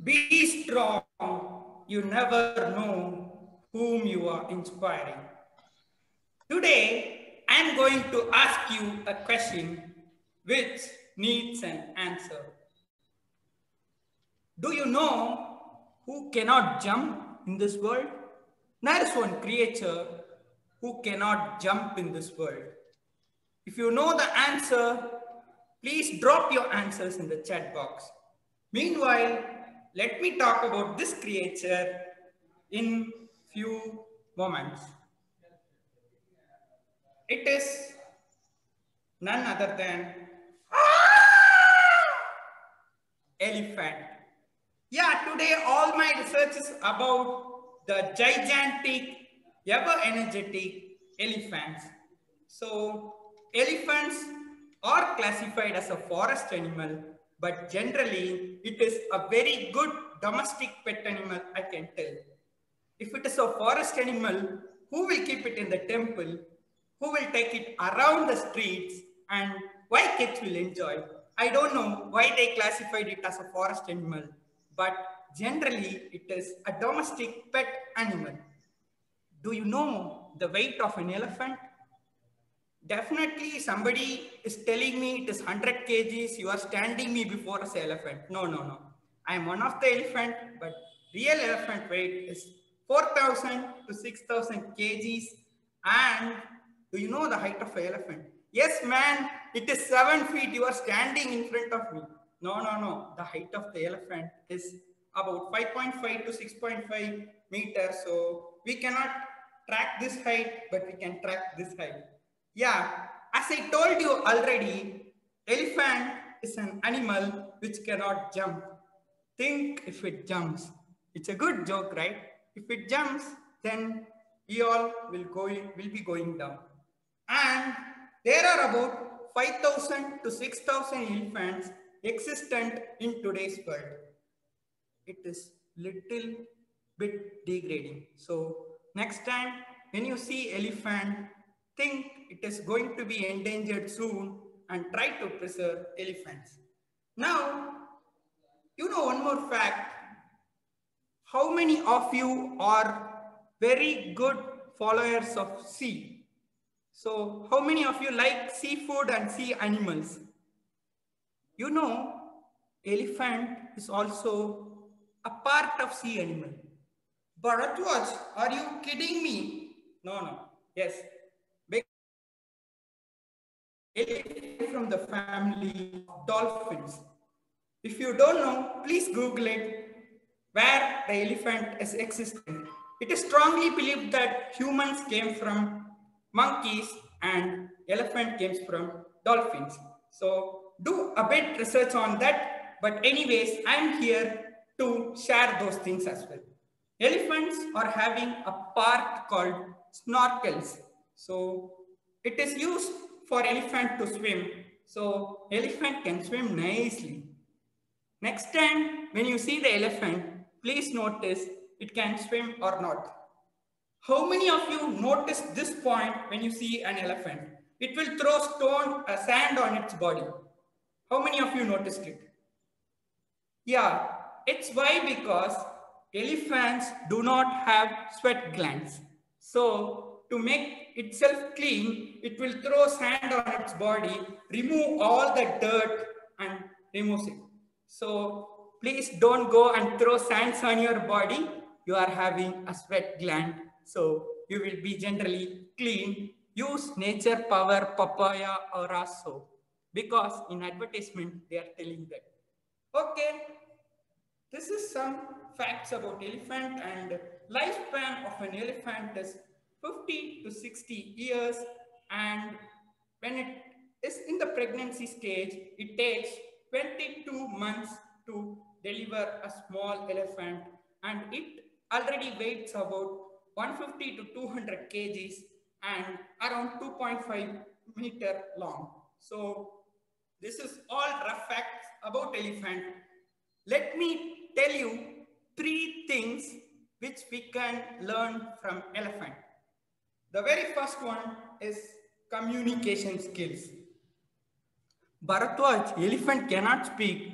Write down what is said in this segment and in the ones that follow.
Be strong. You never know whom you are inspiring. Today, I am going to ask you a question which needs an answer. Do you know who cannot jump in this world? There is one creature who cannot jump in this world. If you know the answer, please drop your answers in the chat box. Meanwhile, let me talk about this creature in few moments. It is none other than elephant. Yeah, today all my research is about the gigantic, ever energetic elephants. So, elephants are classified as a forest animal, but generally it is a very good domestic pet animal, I can tell. If it is a forest animal, who will keep it in the temple? Who will take it around the streets? And why kids will enjoy? I don't know why they classified it as a forest animal, but generally it is a domestic pet animal. Do you know the weight of an elephant? Definitely somebody is telling me it is 100 kgs, you are standing me before an elephant. No, no, no. I am one of the elephant, but real elephant weight is 4,000 to 6,000 kgs. And do you know the height of an elephant? Yes, man, it is 7 feet. You are standing in front of me. No, no, no. The height of the elephant is about 5.5 to 6.5 meters. So we cannot track this height, but we can track this height. Yeah, as I told you already, elephant is an animal which cannot jump. Think if it jumps. It's a good joke, right? If it jumps, then we all will be going down. And there are about 5,000 to 6,000 elephants existent in today's world. It is little bit degrading. So next time when you see elephant, think it is going to be endangered soon and try to preserve elephants. Now, you know one more fact. How many of you are very good followers of sea? So how many of you like seafood and sea animals? You know, elephant is also a part of sea animal. Bharatwaj, are you kidding me? No, no. Yes. Elephant from the family of dolphins. If you don't know, please Google it, where the elephant is existent. It is strongly believed that humans came from monkeys and elephant came from dolphins. So do a bit research on that. But anyways, I'm here to share those things as well. Elephants are having a part called snorkels. So it is used for elephant to swim. So elephant can swim nicely. Next time when you see the elephant, please notice it can swim or not. How many of you notice this point when you see an elephant? It will throw sand on its body. How many of you noticed it? Yeah, it's why because elephants do not have sweat glands. So to make itself clean, it will throw sand on its body, remove all the dirt and removes it. So please don't go and throw sands on your body. You are having a sweat gland. So you will be generally clean. Use nature power papaya or aso because in advertisement they are telling that. Okay, this is some facts about elephant, and lifespan of an elephant is 50 to 60 years, and when it is in the pregnancy stage, it takes 22 months to deliver a small elephant, and it already weighs about 150 to 200 kgs and around 2.5 meter long. So this is all rough facts about elephant. Let me tell you 3 things which we can learn from elephant. The very first one is communication skills. Bharatwaj, elephant cannot speak.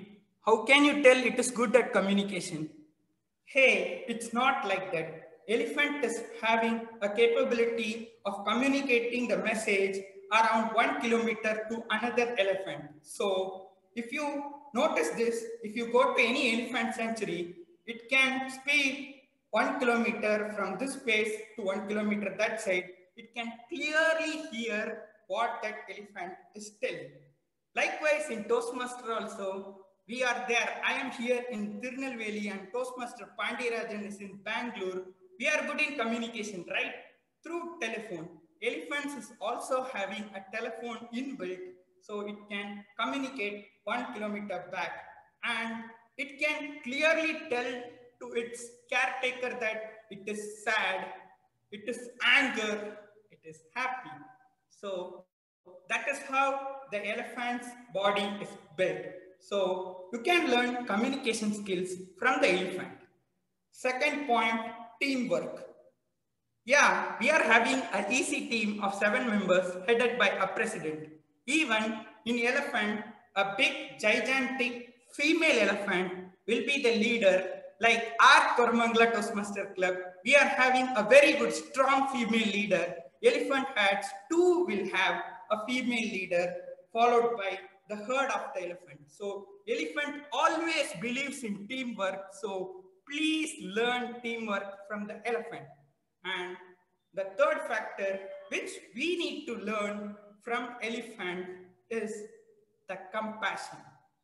How can you tell it is good at communication? Hey, it's not like that. Elephant is having a capability of communicating the message around 1 kilometer to another elephant. So if you notice this, if you go to any elephant sanctuary, it can speak 1 kilometer from this place to 1 kilometer that side. It can clearly hear what that elephant is telling. Likewise, in Toastmaster also, we are there. I am here in Tirunelveli and Toastmaster Pandirajan is in Bangalore. We are good in communication, right? Through telephone. Elephants is also having a telephone inbuilt, so it can communicate 1 kilometer back. And it can clearly tell to its caretaker that it is sad, it is anger, it is happy. So that is how the elephant's body is built. So you can learn communication skills from the elephant. Second point, teamwork. Yeah, we are having an easy team of 7 members headed by a president. Even in elephant, a big gigantic female elephant will be the leader. Like our Koramangala Toastmaster Club, we are having a very good strong female leader. Elephant herds too will have a female leader followed by the herd of the elephant. So elephant always believes in teamwork. So please learn teamwork from the elephant. And the third factor which we need to learn from elephant is the compassion.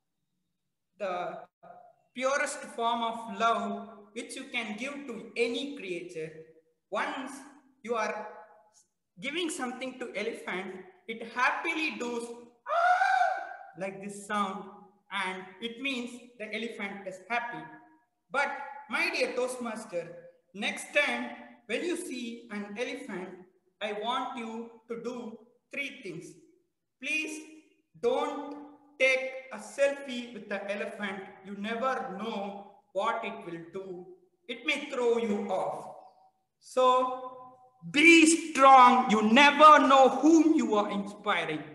The purest form of love which you can give to any creature. Once you are giving something to elephant, it happily does like this sound, and it means the elephant is happy. But my dear Toastmaster, next time when you see an elephant, I want you to do 3 things. Please don't take a selfie with the elephant. You never know what it will do. It may throw you off. So be strong. You never know whom you are inspiring.